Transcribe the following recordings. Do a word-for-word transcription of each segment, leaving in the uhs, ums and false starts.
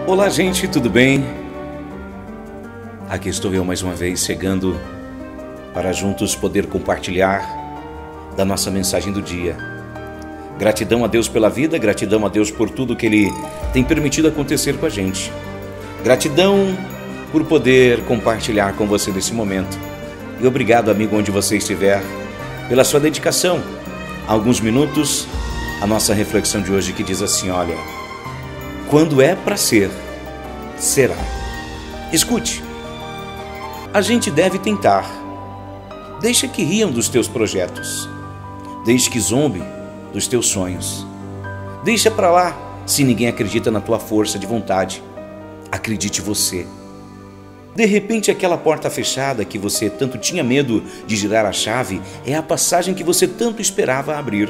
Olá, gente, tudo bem? Aqui estou eu mais uma vez chegando para juntos poder compartilhar da nossa mensagem do dia. Gratidão a Deus pela vida, gratidão a Deus por tudo que Ele tem permitido acontecer com a gente. Gratidão por poder compartilhar com você nesse momento. E obrigado, amigo, onde você estiver, pela sua dedicação. Há alguns minutos, a nossa reflexão de hoje que diz assim, olha, quando é para ser, será. Escute, a gente deve tentar. Deixa que riam dos teus projetos. Deixa que zombe dos teus sonhos. Deixa para lá se ninguém acredita na tua força de vontade. Acredite você. De repente, aquela porta fechada que você tanto tinha medo de girar a chave é a passagem que você tanto esperava abrir.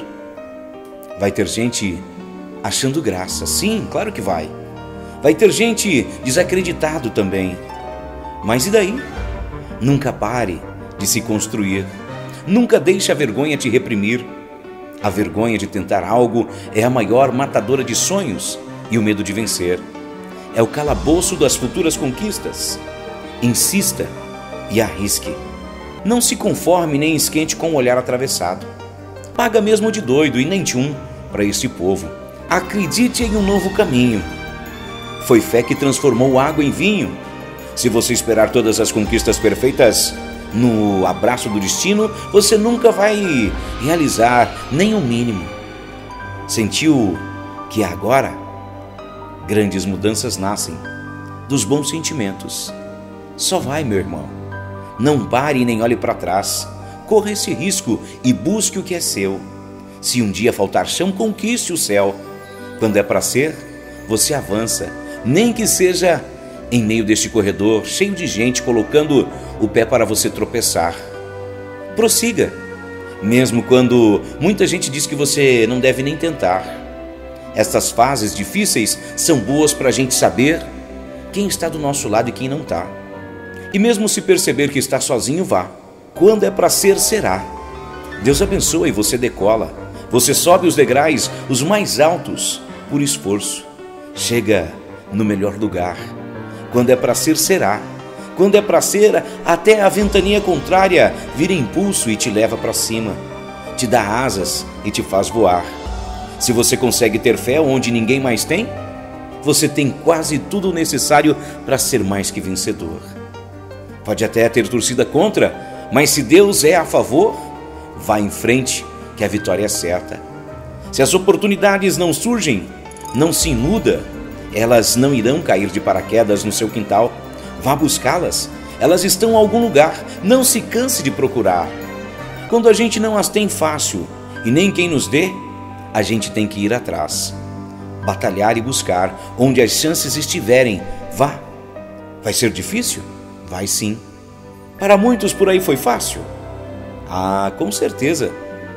Vai ter gente achando graça. Sim, claro que vai. Vai ter gente desacreditado também. Mas e daí? Nunca pare de se construir. Nunca deixe a vergonha te reprimir. A vergonha de tentar algo é a maior matadora de sonhos e o medo de vencer. É o calabouço das futuras conquistas. Insista e arrisque. Não se conforme nem esquente com o olhar atravessado. Paga mesmo de doido e nem de um para esse povo. Acredite em um novo caminho. Foi fé que transformou água em vinho. Se você esperar todas as conquistas perfeitas no abraço do destino, você nunca vai realizar nem o mínimo. Sentiu que agora grandes mudanças nascem dos bons sentimentos. Só vai, meu irmão. Não pare nem olhe para trás. Corra esse risco e busque o que é seu. Se um dia faltar chão, conquiste o céu. Quando é para ser, você avança, nem que seja em meio deste corredor cheio de gente colocando o pé para você tropeçar. Prossiga, mesmo quando muita gente diz que você não deve nem tentar. Estas fases difíceis são boas para a gente saber quem está do nosso lado e quem não está. E mesmo se perceber que está sozinho, vá. Quando é para ser, será. Deus abençoa e você decola. Você sobe os degraus, os mais altos, por esforço. Chega no melhor lugar. Quando é para ser, será. Quando é para ser, até a ventania contrária vira impulso e te leva para cima. Te dá asas e te faz voar. Se você consegue ter fé onde ninguém mais tem, você tem quase tudo necessário para ser mais que vencedor. Pode até ter torcida contra, mas se Deus é a favor, vá em frente que a vitória é certa. Se as oportunidades não surgem, não se iluda, elas não irão cair de paraquedas no seu quintal. Vá buscá-las, elas estão em algum lugar, não se canse de procurar. Quando a gente não as tem fácil e nem quem nos dê, a gente tem que ir atrás, batalhar e buscar onde as chances estiverem. Vá. Vai ser difícil? Vai sim. Para muitos por aí foi fácil? Ah, com certeza.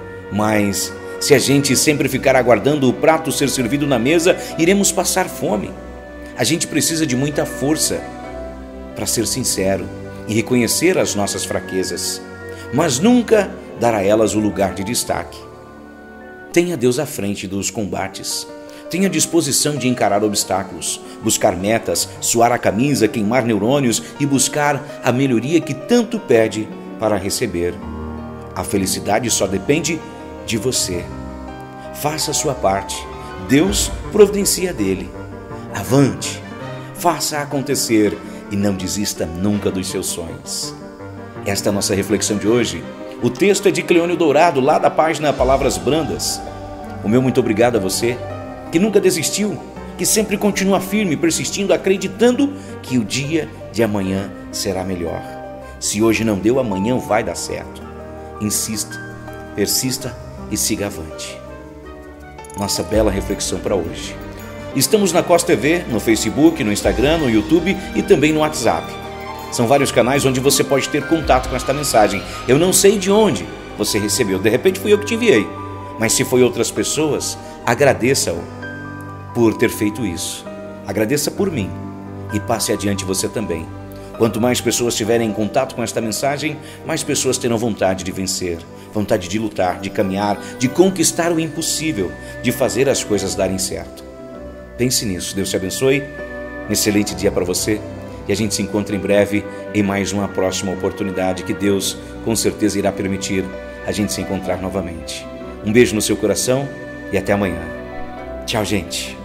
Mas se a gente sempre ficar aguardando o prato ser servido na mesa, iremos passar fome. A gente precisa de muita força para ser sincero e reconhecer as nossas fraquezas, mas nunca dar a elas o lugar de destaque. Tenha Deus à frente dos combates. Tenha disposição de encarar obstáculos, buscar metas, suar a camisa, queimar neurônios e buscar a melhoria que tanto pede para receber. A felicidade só depende de você. Faça a sua parte. Deus providencia dele. Avante. Faça acontecer e não desista nunca dos seus sonhos. Esta é a nossa reflexão de hoje. O texto é de Cleônio Dourado, lá da página Palavras Brandas. O meu muito obrigado a você, que nunca desistiu, que sempre continua firme, persistindo, acreditando que o dia de amanhã será melhor. Se hoje não deu, amanhã vai dar certo. Insista, persista e siga avante. Nossa bela reflexão para hoje. Estamos na Cos T V, no Facebook, no Instagram, no YouTube e também no WhatsApp. São vários canais onde você pode ter contato com esta mensagem. Eu não sei de onde você recebeu, de repente fui eu que te enviei. Mas se foi outras pessoas, agradeça-o por ter feito isso. Agradeça por mim e passe adiante você também. Quanto mais pessoas tiverem em contato com esta mensagem, mais pessoas terão vontade de vencer, vontade de lutar, de caminhar, de conquistar o impossível, de fazer as coisas darem certo. Pense nisso. Deus te abençoe Um excelente dia para você e a gente se encontra em breve em mais uma próxima oportunidade que Deus com certeza irá permitir a gente se encontrar novamente. Um beijo no seu coração e até amanhã. Tchau, gente.